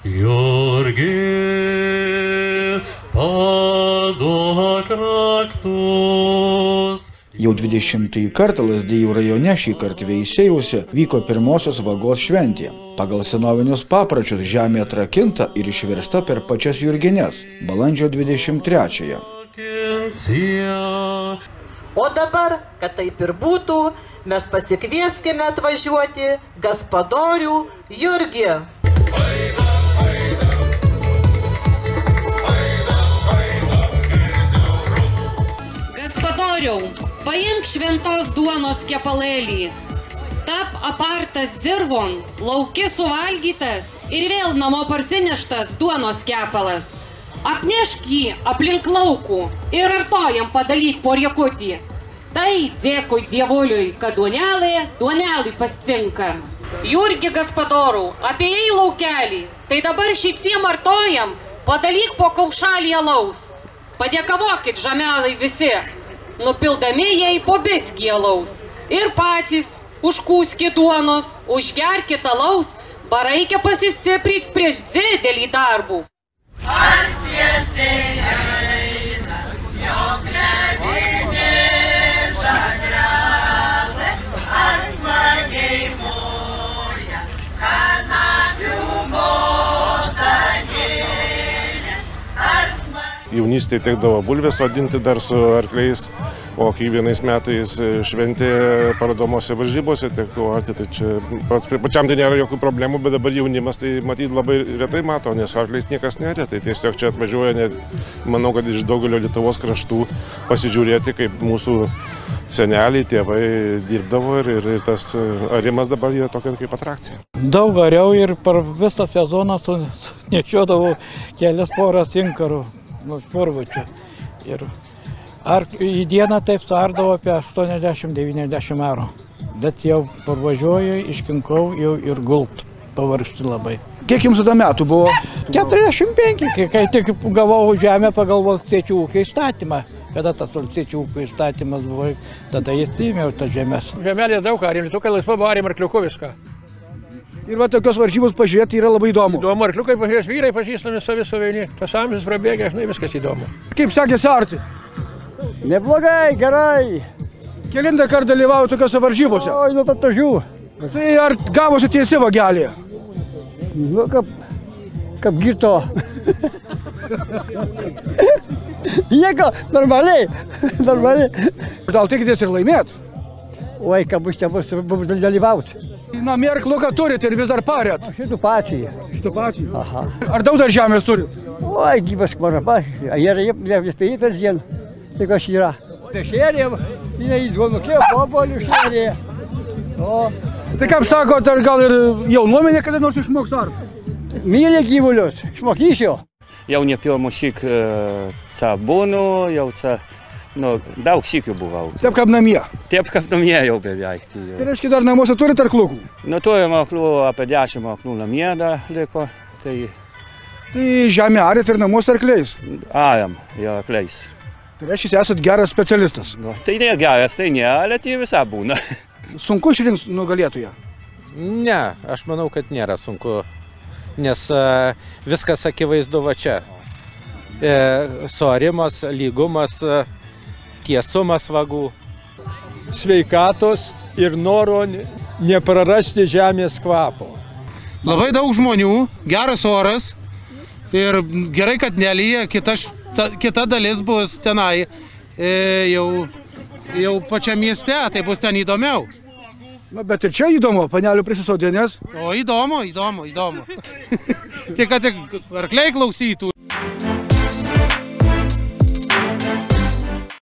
Jurgi, paduok raktus. Jau 20-ąjį kartą Lazdijų rajone šį kartą Veisiejose vyko pirmosios vagos šventė. Pagal senovinius papročius žemė atrakinta ir išversta per pačias Jurgines, balandžio 23-ąją. O dabar, kad taip ir būtų, mes pasikvieskime atvažiuoti Gaspadorių Jurgį. Gaspadoriau, paimk šventos duonos kepalėlį. Tap apartas dzirvon, lauke suvalgytas ir vėl namo parsineštas duonos kepalas. Apnešk jį aplink laukų ir artojam padalyk po riekutį. Tai dėkui dievuliui, kad duonelį pascinka. Jurgi Gaspadorų, apėjai laukelį, tai dabar šiciem artojam padalyk po kaušalį alaus. Padėkavokit žamelai visi, nupildami jai po biskį alaus. Ir patys užkūskit duonos, užgerkit alaus, baraikia pasistipryt prieš didelį darbų. Ar tiesiai eina, jog ledinė žagrelė, ar smagiai moja, kanapių motanėlė, ar smagiai... Jaunystėje tekdavo bulvės sodinti dar su arkliais, o kai vienais metais šventė parodomose varžybose tekdavo arti, tai čia pačiam tai nėra jokių problemų, bet dabar jaunimas tai matyti labai retai mato, nes arkliais niekas neria, tai tiesiog čia atvažiuoja, net, manau, kad iš daugelio Lietuvos kraštų pasižiūrėti, kaip mūsų seneliai, tėvai dirbdavo ir tas arimas dabar yra tokia kaip atrakcija. Daug ariau ir per visą sezoną nešiodavau kelias poras inkarų, spurvučių. Ar į dieną taip suardavo apie 80-90 eurų. Bet jau parvažiuoju, iškinkau jau ir gult pavargti labai. Kiek jums tada metų buvo? 45, kai tik gavau žemę pagal valstiečių ūkio įstatymą. Kada tas valstiečių ūkio įstatymas buvo, tada įsimiau tas žemės. Žemelė daug arėm, tokia laisva arėm arkliukų viską. Ir va tokios varžybos pažiūrėti yra labai įdomu. Įdomu, arkliukai pažiūrės, vyrai pažįstami savi suveini. Tas amžius prabėgė, žinai, viskas įdomu. Kaip sekėsi arti? Neblogai, gerai. Kelintą kartą dalyvauju tokiose varžybose? Oi, nuo pat pradžių. Tai ar gavosi tiesi vagelė? Nu, kaip girto. Jėga, normaliai. Gal tikitės ir laimėt? Oi, ką bus dalyvauti. Na, mėrkluką turit ir vis dar parėt? Šitų pačiai. Šitų pačiai? Aha. Ar daug dar žemės turit? Oi, gyvas kvaraba. Jie spėjai per dieną. Tai kas yra? Šerė, jie įduonukė, pobolių šerė. Tai kaip sakot, ar gal ir jaunuomenė kada nors išmoks art? Mylė gyvulius, išmokysiu. Jau ne pirmą šik būnu, jau daug šikių buvau. Taip kaip namie? Taip kaip namie jau beveik. Tai reiškia, dar namuose turit arklukų? Nu, turim arklų, apie 10 arklų namie dar liko. Tai žemė arėt ir namuose arkliais? Ariam, ir arkliais. Tai reiškia, esat geras specialistas? Nu, tai ne geras, tai ne, ale tai visą būna. Sunku išrinks nugalėtoją? Ne, aš manau, kad nėra sunku, nes viskas akivaizdu va čia. Suarimas, lygumas, tiesumas vagų. Sveikatos ir noro neprarasti žemės kvapo. Labai daug žmonių, geras oras ir gerai, kad nelyja, kita dalis bus tenai jau pačiam mieste, tai bus ten įdomiau. Na, bet ir čia įdomu, panelių prisisodinės. O įdomu. Tik, kad arkliai klausytų